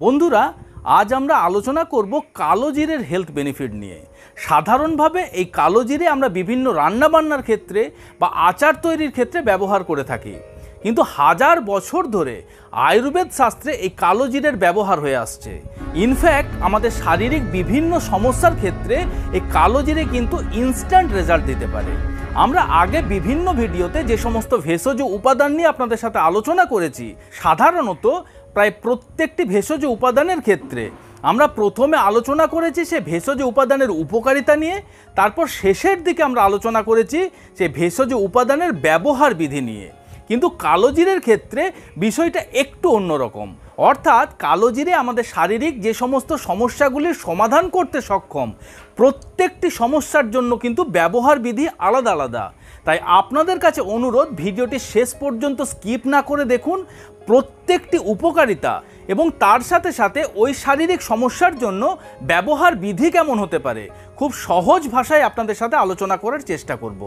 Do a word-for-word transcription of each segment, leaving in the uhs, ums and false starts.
বন্ধুরা, আজ আমরা আলোচনা করব কালো জিরের হেলথ বেনিফিট নিয়ে। সাধারণভাবে এই কালো জিরে আমরা বিভিন্ন রান্নাবান্নার ক্ষেত্রে বা আচার তৈরির ক্ষেত্রে ব্যবহার করে থাকি, কিন্তু হাজার বছর ধরে আয়ুর্বেদ শাস্ত্রে এই কালো জিরের ব্যবহার হয়ে আসছে। ইনফ্যাক্ট আমাদের শারীরিক বিভিন্ন সমস্যার ক্ষেত্রে এই কালো জিরে কিন্তু ইনস্ট্যান্ট রেজাল্ট দিতে পারে। আমরা আগে বিভিন্ন ভিডিওতে যে সমস্ত ভেষজ উপাদান নিয়ে আপনাদের সাথে আলোচনা করেছি, সাধারণত প্রায় প্রত্যেকটি ভেষজ উপাদানের ক্ষেত্রে আমরা প্রথমে আলোচনা করেছি সে ভেষজ উপাদানের উপকারিতা নিয়ে, তারপর শেষের দিকে আমরা আলোচনা করেছি সে ভেষজ উপাদানের ব্যবহার বিধি নিয়ে। কিন্তু কালো জিরের ক্ষেত্রে বিষয়টা একটু অন্যরকম। অর্থাৎ কালো জিরে আমাদের শারীরিক যে সমস্ত সমস্যাগুলির সমাধান করতে সক্ষম, প্রত্যেকটি সমস্যার জন্য কিন্তু ব্যবহার বিধি আলাদা আলাদা। তাই আপনাদের কাছে অনুরোধ, ভিডিওটি শেষ পর্যন্ত স্কিপ না করে দেখুন প্রত্যেকটি উপকারিতা এবং তার সাথে সাথে ওই শারীরিক সমস্যার জন্য ব্যবহার বিধি কেমন হতে পারে খুব সহজ ভাষায় আপনাদের সাথে আলোচনা করার চেষ্টা করব।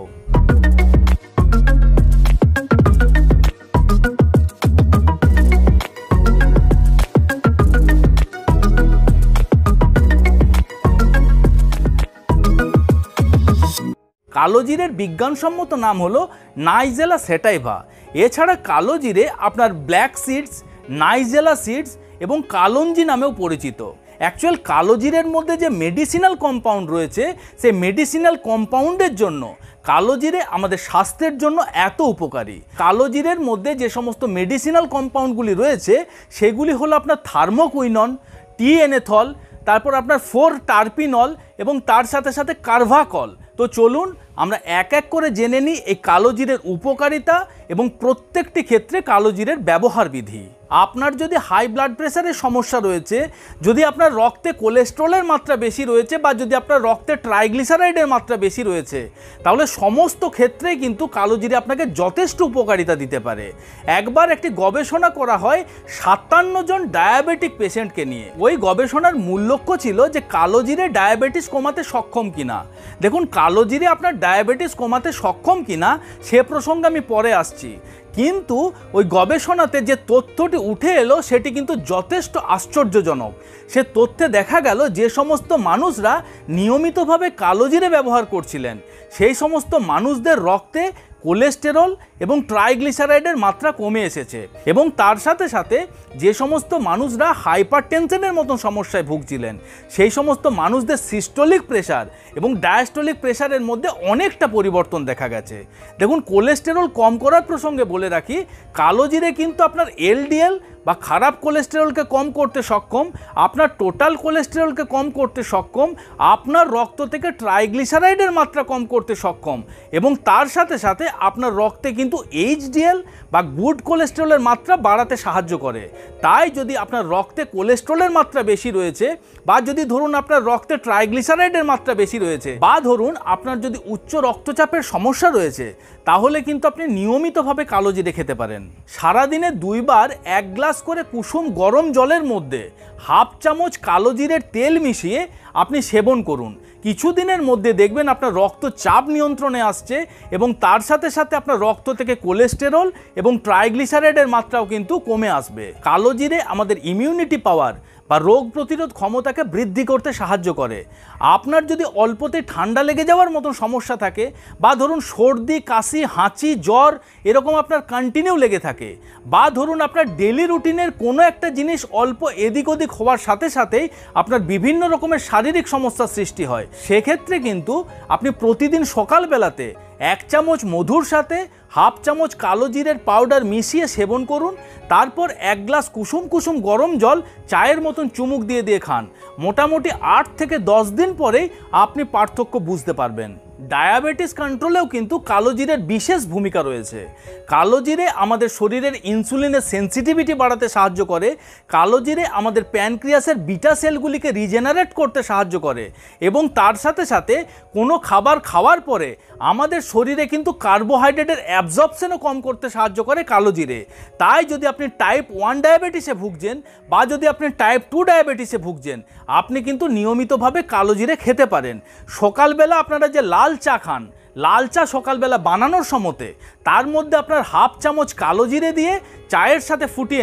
কালো জিরের বিজ্ঞানসম্মত নাম হলো নাইজেলা সেটাইভা। এছাড়া কালো জিরে আপনার ব্ল্যাক সিডস, নাইজেলা সিডস এবং কালঞ্জি নামেও পরিচিত। অ্যাকচুয়াল কালো জিরের মধ্যে যে মেডিসিনাল কম্পাউন্ড রয়েছে, সেই মেডিসিনাল কম্পাউন্ডের জন্য কালো জিরে আমাদের স্বাস্থ্যের জন্য এত উপকারী। কালো জিরের মধ্যে যে সমস্ত মেডিসিনাল কম্পাউন্ডগুলি রয়েছে সেগুলি হলো আপনার থার্মোকুইনন, টিএনএথল, তারপর আপনার ফোর টার্পিনল এবং তার সাথে সাথে কার্ভাকল। তো চলুন আমরা এক এক করে জেনে নিই এই কালো জিরের উপকারিতা এবং প্রত্যেকটি ক্ষেত্রে কালো জিরের ব্যবহার বিধি। আপনার যদি হাই ব্লাড প্রেশারের সমস্যা রয়েছে, যদি আপনার রক্তে কোলেস্ট্রলের মাত্রা বেশি রয়েছে বা যদি আপনার রক্তে ট্রাইগ্লিসারাইডের মাত্রা বেশি রয়েছে, তাহলে সমস্ত ক্ষেত্রেই কিন্তু কালো জিরে আপনাকে যথেষ্ট উপকারিতা দিতে পারে। একবার একটি গবেষণা করা হয় সাতান্ন জন ডায়াবেটিক পেশেন্টকে নিয়ে। ওই গবেষণার মূল লক্ষ্য ছিল যে কালো জিরে ডায়াবেটিস কমাতে সক্ষম কিনা। দেখুন, কালো জিরে আপনার ডায়াবেটিস কমাতে সক্ষম কিনা সে প্রসঙ্গে আমি পরে আসছি, কিন্তু ওই গবেষণাতে যে তথ্যটি উঠে এলো সেটি কিন্তু যথেষ্ট আশ্চর্যজনক। সে তথ্যে দেখা গেল যে সমস্ত মানুষরা নিয়মিতভাবে কালো জিরে ব্যবহার করছিলেন, সেই সমস্ত মানুষদের রক্তে কোলেস্টেরল এবং ট্রাইগ্লিসারাইডের মাত্রা কমে এসেছে এবং তার সাথে সাথে যে সমস্ত মানুষরা হাইপারটেনশনের মতন সমস্যায় ভুগছিলেন, সেই সমস্ত মানুষদের সিস্টোলিক প্রেশার এবং ডায়াস্টোলিক প্রেশারের মধ্যে অনেকটা পরিবর্তন দেখা গেছে। দেখুন, কোলেস্টেরল কম করার প্রসঙ্গে বলে রাখি, কালো জিরে কিন্তু আপনার এলডিএল বা খারাপ কোলেস্টেরলকে কম করতে সক্ষম, আপনার টোটাল কোলেস্টেরলকে কম করতে সক্ষম, আপনার রক্ত থেকে ট্রাইগ্লিসারাইডের মাত্রা কম করতে সক্ষম এবং তার সাথে সাথে আপনার রক্তে কিন্তু এইচডিএল বা গুড কোলেস্টেরলের মাত্রা বাড়াতে সাহায্য করে। তাই যদি আপনার রক্তে কোলেস্টেরলের মাত্রা বেশি রয়েছে বা যদি ধরুন আপনার রক্তে ট্রাইগ্লিসারাইডের মাত্রা বেশি রয়েছে বা ধরুন আপনার যদি উচ্চ রক্তচাপের সমস্যা রয়েছে, তাহলে কিন্তু আপনি নিয়মিতভাবে কালো জিরে খেতে পারেন। সারাদিনে দুইবার এক গ্লাস করে কুসুম গরম জলের মধ্যে হাফ চামচ কালো জিরের তেল মিশিয়ে আপনি সেবন করুন। কিছুদিনের মধ্যে দেখবেন আপনার রক্তচাপ নিয়ন্ত্রণে আসছে এবং তার সাথে সাথে আপনার রক্ত থেকে কোলেস্টেরল এবং ট্রাইগ্লিসারাইডের মাত্রাও কিন্তু কমে আসবে। কালো জিরে আমাদের ইমিউনিটি পাওয়ার বা রোগ প্রতিরোধ ক্ষমতাকে বৃদ্ধি করতে সাহায্য করে। আপনার যদি অল্পতে ঠান্ডা লেগে যাওয়ার মতো সমস্যা থাকে বা ধরুন সর্দি, কাশি, হাঁচি, জ্বর এরকম আপনার কন্টিনিউ লেগে থাকে, বা ধরুন আপনার ডেলি রুটিনের কোনো একটা জিনিস অল্প এদিক ওদিক হওয়ার সাথে সাথেই আপনার বিভিন্ন রকমের শারীরিক সমস্যার সৃষ্টি হয়, সেক্ষেত্রে কিন্তু আপনি প্রতিদিন সকালবেলাতে এক চামচ মধুর সাথে হাফ চামচ কালো জিরের পাউডার মিশিয়ে সেবন করুন। তারপর এক গ্লাস কুসুম কুসুম গরম জল চায়ের মতন চুমুক দিয়ে দিয়ে খান। মোটামুটি আট থেকে দশ দিন পরেই আপনি পার্থক্য বুঝতে পারবেন। ডায়াবেটিস কন্ট্রোলেও কিন্তু কালো জিরের বিশেষ ভূমিকা রয়েছে। কালো জিরে আমাদের শরীরের ইনসুলিনের সেন্সিটিভিটি বাড়াতে সাহায্য করে। কালো জিরে আমাদের প্যানক্রিয়াসের বিটা সেলগুলিকে রিজেনারেট করতে সাহায্য করে এবং তার সাথে সাথে কোনো খাবার খাওয়ার পরে আমাদের শরীরে কিন্তু কার্বোহাইড্রেটের অ্যাবজর্পশনও কম করতে সাহায্য করে কালো জিরে। তাই যদি আপনি টাইপ ওয়ান ডায়াবেটিসে ভুগছেন বা যদি আপনি টাইপ টু ডায়াবেটিসে ভুগছেন, আপনি কিন্তু নিয়মিতভাবে কালো জিরে খেতে পারেন। সকালবেলা আপনারা যে লাল চা খান, লাল চা সকালবেলা বানানোর সময়তে তার মধ্যে আপনার হাফ চামচ কালো জিরে দিয়ে চায়ের সাথে ফুটিয়ে নেন।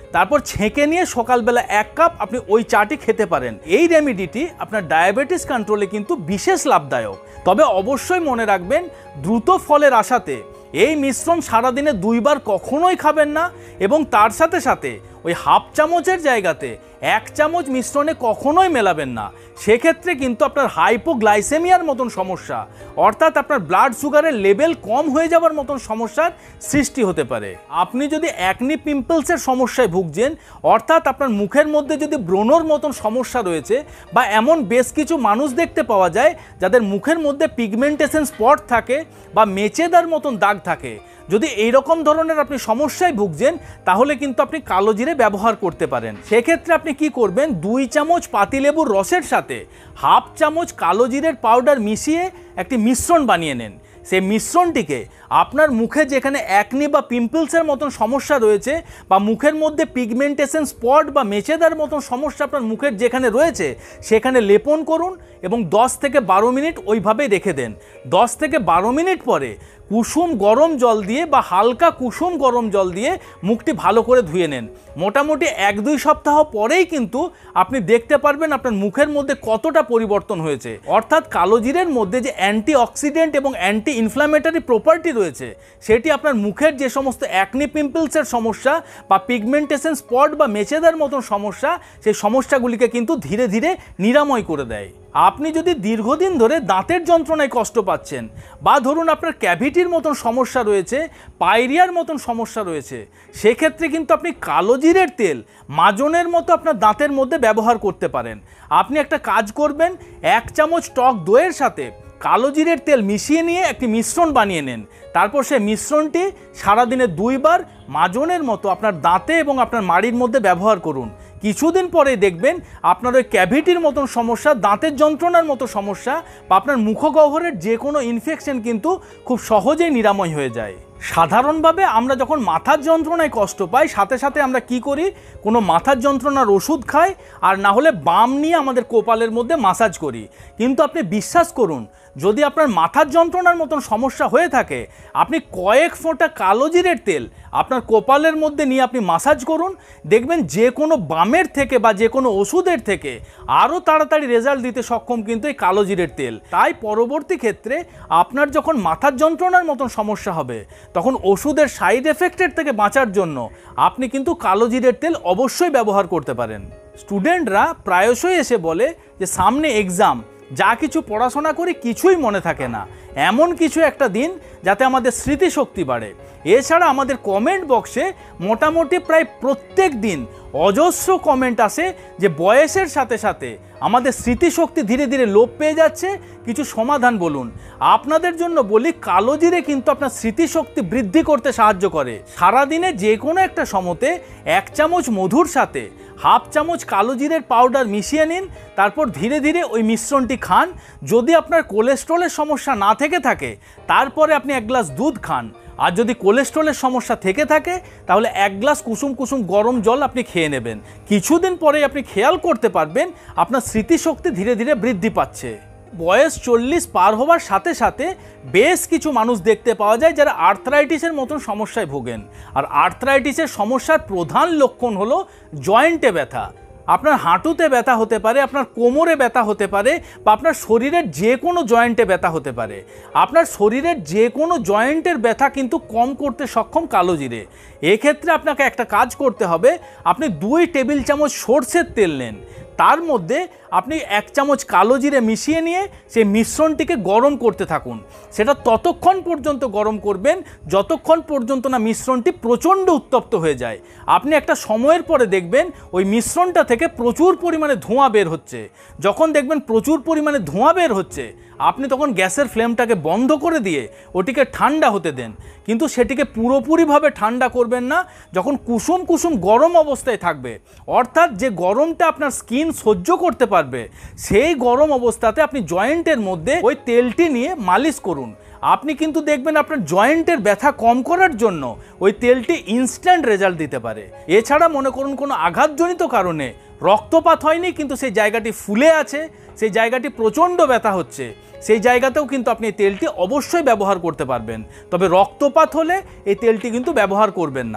তারপর ছেঁকে নিয়ে সকালবেলা এক কাপ আপনি ওই চাটি খেতে পারেন। এই রেমেডিটি আপনার ডায়াবেটিস কন্ট্রোলে কিন্তু বিশেষ লাভদায়ক। তবে অবশ্যই মনে রাখবেন, দ্রুত ফলের আশাতে এই মিশ্রণ সারাদিনে দুইবার কখনোই খাবেন না, এবং তার সাথে সাথে ওই হাফ চামচের জায়গাতে এক চামচ মিশ্রণে কখনোই মেলাবেন না। সেক্ষেত্রে কিন্তু আপনার হাইপোগ্লাইসেমিয়ার মতন সমস্যা, অর্থাৎ আপনার ব্লাড সুগারের লেভেল কম হয়ে যাওয়ার মতন সমস্যার সৃষ্টি হতে পারে। আপনি যদি অ্যাকনি পিম্পলসের সমস্যায় ভুগছেন, অর্থাৎ আপনার মুখের মধ্যে যদি ব্রণর মতন সমস্যা রয়েছে, বা এমন বেশ কিছু মানুষ দেখতে পাওয়া যায় যাদের মুখের মধ্যে পিগমেন্টেশন স্পট থাকে বা মেচেদার মতন দাগ থাকে, যদি এই রকম ধরনের আপনি সমস্যায় ভুগছেন, তাহলে কিন্তু আপনি কালো জিরে ব্যবহার করতে পারেন। সেক্ষেত্রে আপনি কি করবেন, দুই চামচ পাতিলেবুর রসের সাথে হাফ চামচ কালো জিরের পাউডার মিশিয়ে একটি মিশ্রণ বানিয়ে নেন। সেই মিশ্রণটিকে আপনার মুখে যেখানে অ্যাকনি বা পিম্পলসের মতন সমস্যা রয়েছে, বা মুখের মধ্যে পিগমেন্টেশন স্পট বা মেচেদার মতন সমস্যা আপনার মুখের যেখানে রয়েছে, সেখানে লেপন করুন এবং দশ থেকে বারো মিনিট ওইভাবেই রেখে দেন। দশ থেকে বারো মিনিট পরে কুসুম গরম জল দিয়ে বা হালকা কুসুম গরম জল দিয়ে মুখটি ভালো করে ধুয়ে নেন। মোটামুটি এক দুই সপ্তাহ পরেই কিন্তু আপনি দেখতে পারবেন আপনার মুখের মধ্যে কতটা পরিবর্তন হয়েছে। অর্থাৎ কালো জিরের মধ্যে যে অ্যান্টি অক্সিডেন্ট এবং অ্যান্টি ইনফ্ল্যামেটরি প্রপার্টি রয়েছে, সেটি আপনার মুখের যে সমস্ত অ্যাকনি পিম্পলসের সমস্যা বা পিগমেন্টেশন স্পট বা মেচেদার মতন সমস্যা, সেই সমস্যাগুলিকে কিন্তু ধীরে ধীরে নিরাময় করে দেয়। আপনি যদি দীর্ঘদিন ধরে দাঁতের যন্ত্রণায় কষ্ট পাচ্ছেন, বা ধরুন আপনার ক্যাভিটির মতন সমস্যা রয়েছে, পায়রিয়ার মতন সমস্যা রয়েছে, সেক্ষেত্রে কিন্তু আপনি কালো জিরের তেল মাজনের মতো আপনার দাঁতের মধ্যে ব্যবহার করতে পারেন। আপনি একটা কাজ করবেন, এক চামচ টক দইয়ের সাথে কালো জিরের তেল মিশিয়ে নিয়ে একটি মিশ্রণ বানিয়ে নেন। তারপর সেই মিশ্রণটি সারাদিনে দুইবার মাজনের মতো আপনার দাঁতে এবং আপনার মাড়ির মধ্যে ব্যবহার করুন। কিছুদিন পরে দেখবেন আপনার ওই ক্যাভিটির মতন সমস্যা, দাঁতের যন্ত্রণার মতো সমস্যা বা আপনার মুখগহ্বরের যে কোনো ইনফেকশন কিন্তু খুব সহজেই নিরাময় হয়ে যায়। সাধারণভাবে আমরা যখন মাথার যন্ত্রণায় কষ্ট পাই, সাথে সাথে আমরা কি করি, কোনো মাথার যন্ত্রণার ওষুধ খাই, আর না হলে বাম নিয়ে আমাদের কপালের মধ্যে মাসাজ করি। কিন্তু আপনি বিশ্বাস করুন, যদি আপনার মাথার যন্ত্রণার মতন সমস্যা হয়ে থাকে, আপনি কয়েক ফোঁটা কালো জিরের তেল আপনার কপালের মধ্যে নিয়ে আপনি মাসাজ করুন, দেখবেন যে কোনো বামের থেকে বা যে কোনো ওষুধের থেকে আরও তাড়াতাড়ি রেজাল্ট দিতে সক্ষম কিন্তু এই কালো জিরের তেল। তাই পরবর্তী ক্ষেত্রে আপনার যখন মাথার যন্ত্রণার মতন সমস্যা হবে, তখন ওষুধের সাইড এফেক্টের থেকে বাঁচার জন্য আপনি কিন্তু কালো জিরের তেল অবশ্যই ব্যবহার করতে পারেন। স্টুডেন্টরা প্রায়শই এসে বলে যে সামনে এক্সাম, যা কিছু পড়াশোনা করি কিছুই মনে থাকে না, এমন কিছু একটা দিন যাতে আমাদের স্মৃতিশক্তি বাড়ে। এছাড়া আমাদের কমেন্ট বক্সে মোটামুটি প্রায় প্রত্যেক দিন অজস্র কমেন্ট আসে যে বয়সের সাথে সাথে আমাদের স্মৃতিশক্তি ধীরে ধীরে লোপ পেয়ে যাচ্ছে, কিছু সমাধান বলুন। আপনাদের জন্য বলি, কালো জিরে কিন্তু আপনার স্মৃতিশক্তি বৃদ্ধি করতে সাহায্য করে। সারাদিনে যে কোনো একটা সময়তে এক চামচ মধুর সাথে হাফ চামচ কালো জিরের পাউডার মিশিয়ে নিন, তারপর ধীরে ধীরে ওই মিশ্রণটি খান। যদি আপনার কোলেস্ট্রলের সমস্যা না থেকে থাকে, তারপরে আপনি এক গ্লাস দুধ খান। আর যদি কোলেস্ট্রলের সমস্যা থেকে থাকে, তাহলে এক গ্লাস কুসুম কুসুম গরম জল আপনি খেয়ে নেবেন। কিছুদিন পরে আপনি খেয়াল করতে পারবেন আপনার স্মৃতিশক্তি ধীরে ধীরে বৃদ্ধি পাচ্ছে। বয়স চল্লিশ পার হওয়ার সাথে সাথে বেশ কিছু মানুষ দেখতে পাওয়া যায় যারা আর্থ্রাইটিসের মতন সমস্যায় ভোগেন। আর আর্থ্রাইটিসের সমস্যার প্রধান লক্ষণ হলো জয়েন্টে ব্যথা। আপনার হাঁটুতে ব্যথা হতে পারে, আপনার কোমরে ব্যথা হতে পারে, বা আপনার শরীরের যে কোনো জয়েন্টে ব্যথা হতে পারে। আপনার শরীরের যে কোনো জয়েন্টের ব্যথা কিন্তু কম করতে সক্ষম কালো জিরে। এক্ষেত্রে আপনাকে একটা কাজ করতে হবে, আপনি দুই টেবিল চামচ সরষের তেল নেন, তার মধ্যে আপনি এক চামচ কালো জিরে মিশিয়ে নিয়ে সেই মিশ্রণটিকে গরম করতে থাকুন। সেটা ততক্ষণ পর্যন্ত গরম করবেন যতক্ষণ পর্যন্ত না মিশ্রণটি প্রচণ্ড উত্তপ্ত হয়ে যায়। আপনি একটা সময়ের পরে দেখবেন ওই মিশ্রণটা থেকে প্রচুর পরিমাণে ধোঁয়া বের হচ্ছে। যখন দেখবেন প্রচুর পরিমাণে ধোঁয়া বের হচ্ছে, আপনি তখন গ্যাসের ফ্লেমটাকে বন্ধ করে দিয়ে ওটিকে ঠান্ডা হতে দেন। কিন্তু সেটিকে পুরোপুরিভাবে ঠান্ডা করবেন না, যখন কুসুম কুসুম গরম অবস্থায় থাকবে, অর্থাৎ যে গরমটা আপনার স্কিন সহ্য করতে পারবে, সেই গরম অবস্থাতে আপনি জয়েন্টের মধ্যে ওই তেলটি নিয়ে মালিশ করুন। আপনি কিন্তু দেখবেন আপনার জয়েন্টের ব্যথা কম করার জন্য ওই তেলটি ইনস্ট্যান্ট রেজাল্ট দিতে পারে। এছাড়া মনে করুন কোনো আঘাতজনিত কারণে রক্তপাত হয়নি, কিন্তু সেই জায়গাটি ফুলে আছে, সেই জায়গাটি প্রচণ্ড ব্যথা হচ্ছে, সেই জায়গাতেও কিন্তু আপনি এই তেলটি অবশ্যই ব্যবহার করতে পারবেন। তবে রক্তপাত হলে এই তেলটি কিন্তু ব্যবহার করবেন না।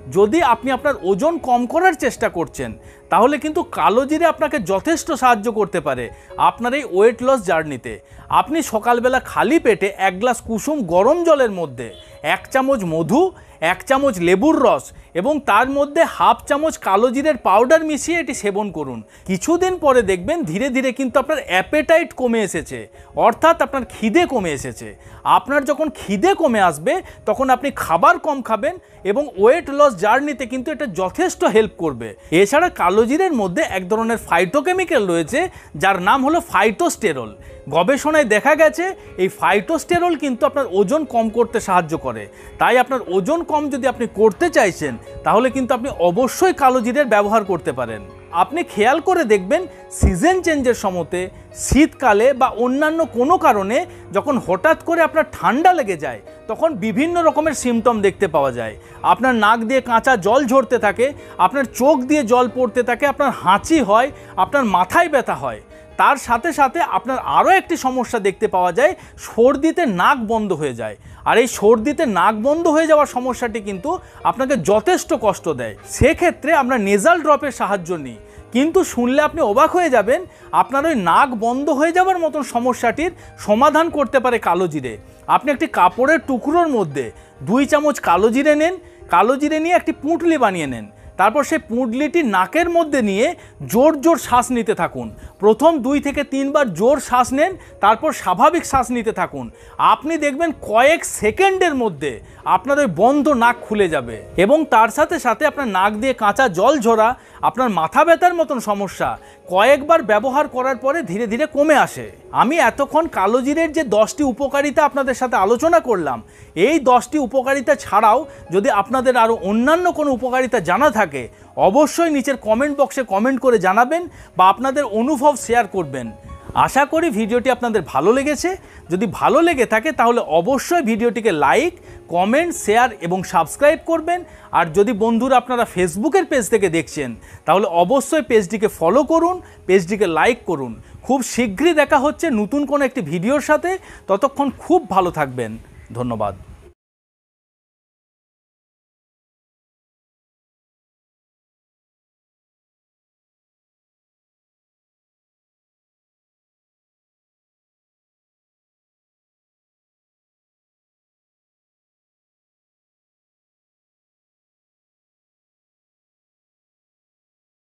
যদি আপনি আপনার ওজন কম করার চেষ্টা করছেন তাহলে কিন্তু কালো জিরে আপনাকে যথেষ্ট সাহায্য করতে পারে আপনার এই ওয়েট লস জার্নিতে। আপনি সকালবেলা খালি পেটে এক গ্লাস কুসুম গরম জলের মধ্যে এক চামচ মধু, এক চামচ লেবুর রস এবং তার মধ্যে হাফ চামচ কালো জিরের পাউডার মিশিয়ে এটি সেবন করুন। কিছুদিন পরে দেখবেন ধীরে ধীরে কিন্তু আপনার অ্যাপেটাইট কমে এসেছে, অর্থাৎ আপনার খিদে কমে এসেছে। আপনার যখন খিদে কমে আসবে তখন আপনি খাবার কম খাবেন এবং ওয়েট লস জার্নিতে কিন্তু এটা যথেষ্ট হেল্প করবে। এছাড়া কালো জিরের মধ্যে এক ধরনের ফাইটোকেমিক্যাল রয়েছে যার নাম হলো ফাইটোস্টেরল। গবেষণায় দেখা গেছে এই ফাইটোস্টেরল কিন্তু আপনার ওজন কম করতে সাহায্য করে। তাই আপনার ওজন কম যদি আপনি করতে চাইছেন তাহলে কিন্তু আপনি অবশ্যই কালো জিরের ব্যবহার করতে পারেন। আপনি খেয়াল করে দেখবেন সিজন চেঞ্জের সময়তে, শীতকালে বা অন্যান্য কোনো কারণে যখন হঠাৎ করে আপনার ঠান্ডা লেগে যায় তখন বিভিন্ন রকমের সিমটম দেখতে পাওয়া যায়। আপনার নাক দিয়ে কাঁচা জল ঝরতে থাকে, আপনার চোখ দিয়ে জল পড়তে থাকে, আপনার হাঁচি হয়, আপনার মাথায় ব্যথা হয়। তার সাথে সাথে আপনার আরও একটি সমস্যা দেখতে পাওয়া যায়, সর্দিতে নাক বন্ধ হয়ে যায়। আর এই সর্দিতে নাক বন্ধ হয়ে যাওয়ার সমস্যাটি কিন্তু আপনাকে যথেষ্ট কষ্ট দেয়। সেক্ষেত্রে আমরা নেজাল ড্রপের সাহায্য নিই, কিন্তু শুনলে আপনি অবাক হয়ে যাবেন আপনার ওই নাক বন্ধ হয়ে যাওয়ার মতন সমস্যাটির সমাধান করতে পারে কালো জিরে। আপনি একটি কাপড়ের টুকরোর মধ্যে দুই চামচ কালো জিরে নেন, কালো জিরে নিয়ে একটি পুঁটলি বানিয়ে নেন। তারপর সেই পুঁটলিটি নাকের মধ্যে নিয়ে জোর জোর শ্বাস নিতে থাকুন। প্রথম দুই থেকে তিনবার জোর শ্বাস নেন, তারপর স্বাভাবিক শ্বাস নিতে থাকুন। আপনি দেখবেন কয়েক সেকেন্ডের মধ্যে আপনার ওই বন্ধ নাক খুলে যাবে এবং তার সাথে সাথে আপনার নাক দিয়ে কাঁচা জল ঝরা, আপনার মাথা ব্যথার মতন সমস্যা কয়েকবার ব্যবহার করার পরে ধীরে ধীরে কমে আসে। আমি এতক্ষণ কালো জিরের যে দশটি উপকারিতা আপনাদের সাথে আলোচনা করলাম, এই দশটি উপকারিতা ছাড়াও যদি আপনাদের আরও অন্যান্য কোনো উপকারিতা জানা থাকে অবশ্যই নিচের কমেন্ট বক্সে কমেন্ট করে জানাবেন বা আপনাদের অনুভব শেয়ার করবেন। আশা করি ভিডিওটি আপনাদের ভালো লেগেছে। যদি ভালো লেগে থাকে তাহলে অবশ্যই ভিডিওটিকে লাইক, কমেন্ট, শেয়ার এবং সাবস্ক্রাইব করবেন। আর যদি বন্ধুরা আপনারা ফেসবুকের পেজ থেকে দেখছেন তাহলে অবশ্যই পেজটিকে ফলো করুন, পেজটিকে লাইক করুন। খুব শীঘ্রই দেখা হচ্ছে নতুন কোনো একটি ভিডিওর সাথে। ততক্ষণ খুব ভালো থাকবেন। ধন্যবাদ।